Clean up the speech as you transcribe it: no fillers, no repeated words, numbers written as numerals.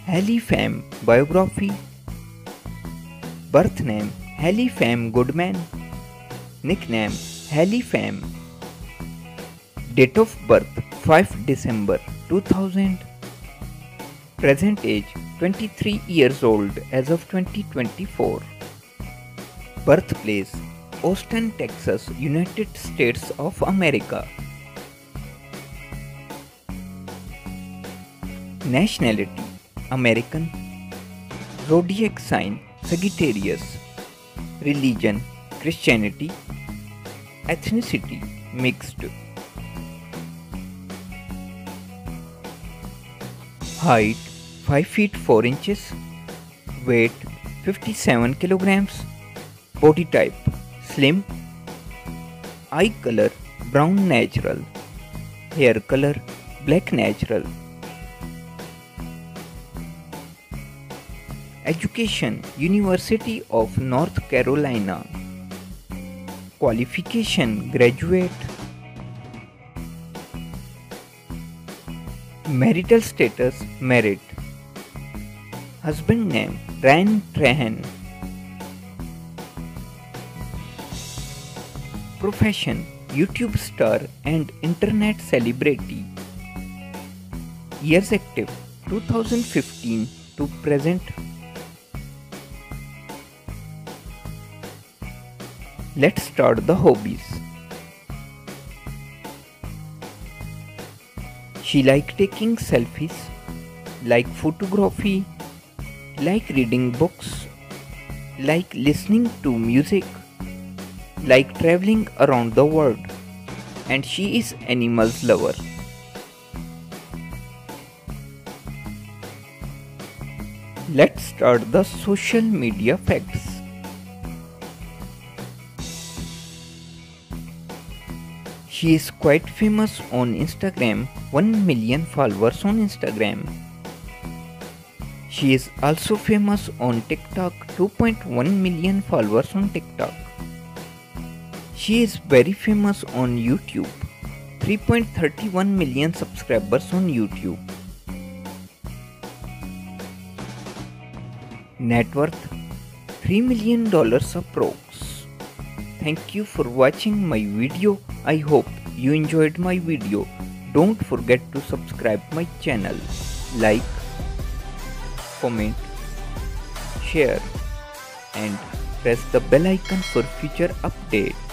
Hallie Pham biography. Birth name Hallie Pham Goodman. Nickname Hallie Pham. Date of birth 5 December 2000. Present age 23 years old as of 2024. Birthplace Austin, Texas, United States of America. Nationality American. Zodiac sign Sagittarius. Religion Christianity. Ethnicity mixed. Height 5 feet 4 inches. Weight 57 kilograms. Body type slim. Eye color brown natural. Hair color black natural. Education University of North Carolina. Qualification graduate. Marital status married. Husband name Ryan Trahan. Profession YouTube star and internet celebrity. Years active 2015 to present. Let's start the hobbies. She like taking selfies, like photography, like reading books, like listening to music, like traveling around the world, and she is animals lover. Let's start the social media facts. She is quite famous on Instagram, 1 million followers on Instagram. She is also famous on TikTok, 2.1 million followers on TikTok. She is very famous on YouTube, 3.31 million subscribers on YouTube. Net worth $3 million approx. Thank you for watching my video. I hope you enjoyed my video. Don't forget to subscribe my channel, like, comment, share and press the bell icon for future updates.